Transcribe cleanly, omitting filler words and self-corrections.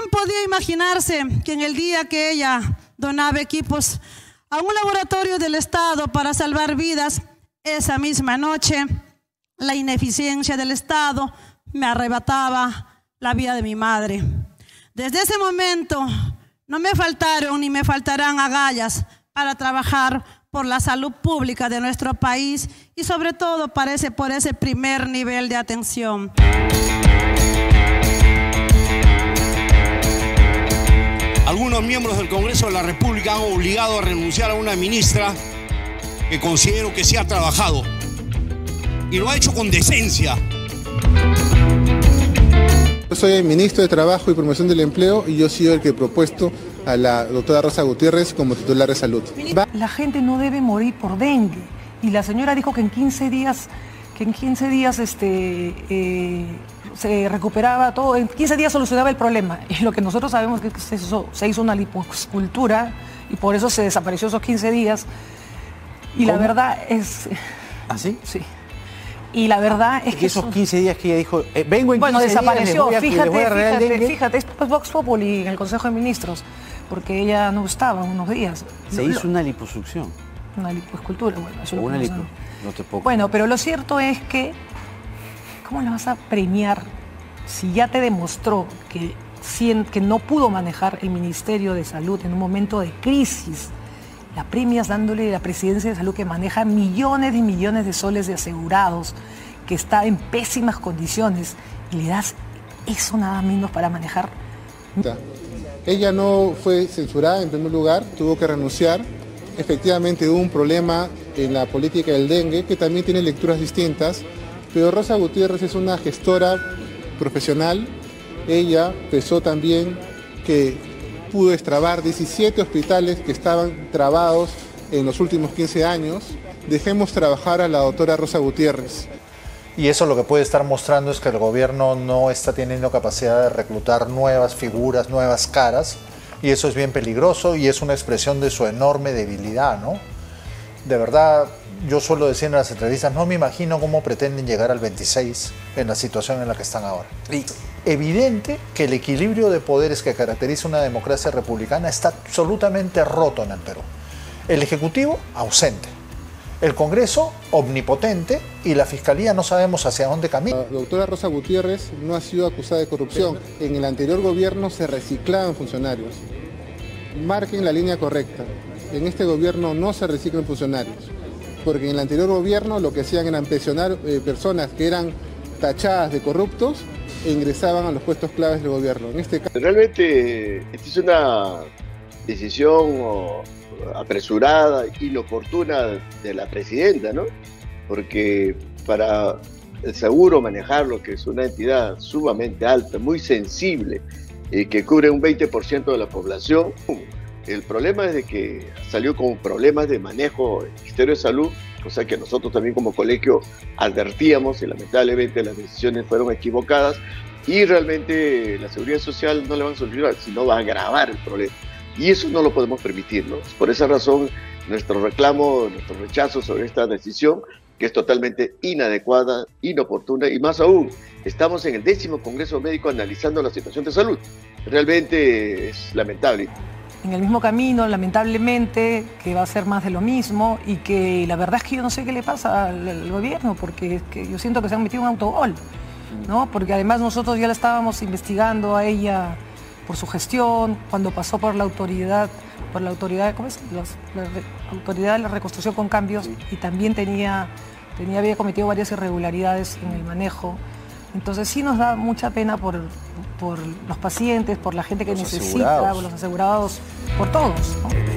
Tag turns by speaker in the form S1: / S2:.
S1: podía imaginarse que en el día que ella donaba equipos a un laboratorio del Estado para salvar vidas, esa misma noche la ineficiencia del Estado me arrebataba la vida de mi madre. Desde ese momento no me faltaron ni me faltarán agallas para trabajar por la salud pública de nuestro país y sobre todo por ese primer nivel de atención.
S2: Algunos miembros del Congreso de la República han obligado a renunciar a una ministra que considero que sí ha trabajado y lo ha hecho con decencia.
S3: Yo soy el ministro de Trabajo y Promoción del Empleo y yo he sido el que he propuesto a la doctora Rosa Gutiérrez como titular de salud.
S4: La gente no debe morir por dengue y la señora dijo que en 15 días, se recuperaba todo, en 15 días solucionaba el problema. Y lo que nosotros sabemos es que se hizo una lipoescultura y por eso se desapareció esos 15 días. Y ¿cómo? La verdad es...
S5: ¿Ah, sí?
S4: Sí. Y la verdad es que
S5: esos 15 días que ella dijo, vengo en 15
S4: bueno, desapareció,
S5: días,
S4: fíjate, esto es Vox Populi en el Consejo de Ministros, porque ella no estaba unos días.
S5: Se hizo una liposucción.
S4: Una lipoescultura, bueno, eso
S5: una
S4: lipo,
S5: no te puedo.
S4: Bueno, pero lo cierto es que, ¿cómo le vas a premiar si ya te demostró que no pudo manejar el Ministerio de Salud en un momento de crisis? La premias dándole la presidencia de salud que maneja millones y millones de soles de asegurados, que está en pésimas condiciones, y le das eso nada menos para manejar.
S3: Ella no fue censurada en primer lugar, tuvo que renunciar. Efectivamente hubo un problema en la política del dengue que también tiene lecturas distintas, pero Rosa Gutiérrez es una gestora profesional. Ella pensó también que pudo destrabar 17 hospitales que estaban trabados en los últimos 15 años. Dejemos trabajar a la doctora Rosa Gutiérrez.
S6: Y eso lo que puede estar mostrando es que el gobierno no está teniendo capacidad de reclutar nuevas figuras, nuevas caras, y eso es bien peligroso y es una expresión de su enorme debilidad, ¿no? De verdad, yo suelo decir en las entrevistas, no me imagino cómo pretenden llegar al 26 en la situación en la que están ahora. Y evidente que el equilibrio de poderes que caracteriza una democracia republicana está absolutamente roto en el Perú. El Ejecutivo ausente, el Congreso omnipotente y la Fiscalía no sabemos hacia dónde camina.
S3: La doctora Rosa Gutiérrez no ha sido acusada de corrupción. En el anterior gobierno se reciclaban funcionarios. Marquen la línea correcta. En este gobierno no se reciclan funcionarios, porque en el anterior gobierno lo que hacían era pensionar personas que eran tachadas de corruptos e ingresaban a los puestos claves del gobierno. En este caso...
S7: Realmente esta es una decisión apresurada, inoportuna de la presidenta, ¿no? Porque para el seguro manejar lo que es una entidad sumamente alta, muy sensible, que cubre un 20% de la población, el problema es de que salió con problemas de manejo del Ministerio de Salud, cosa que nosotros también como colegio advertíamos y lamentablemente las decisiones fueron equivocadas y realmente la Seguridad Social no le van a solucionar, sino va a agravar el problema. Y eso no lo podemos permitir, ¿no? Por esa razón, nuestro reclamo, nuestro rechazo sobre esta decisión, que es totalmente inadecuada, inoportuna y más aún, estamos en el 10º Congreso Médico analizando la situación de salud. Realmente es lamentable.
S4: En el mismo camino, lamentablemente, que va a ser más de lo mismo y que la verdad es que yo no sé qué le pasa al gobierno, porque es que yo siento que se han metido un autogol, ¿no? Porque además nosotros ya la estábamos investigando a ella por su gestión, cuando pasó por la autoridad, ¿cómo es? La autoridad de la reconstrucción con cambios, sí. Y también había cometido varias irregularidades en el manejo. Entonces sí nos da mucha pena por los pacientes, por la gente que necesita, por los asegurados, por todos, ¿no?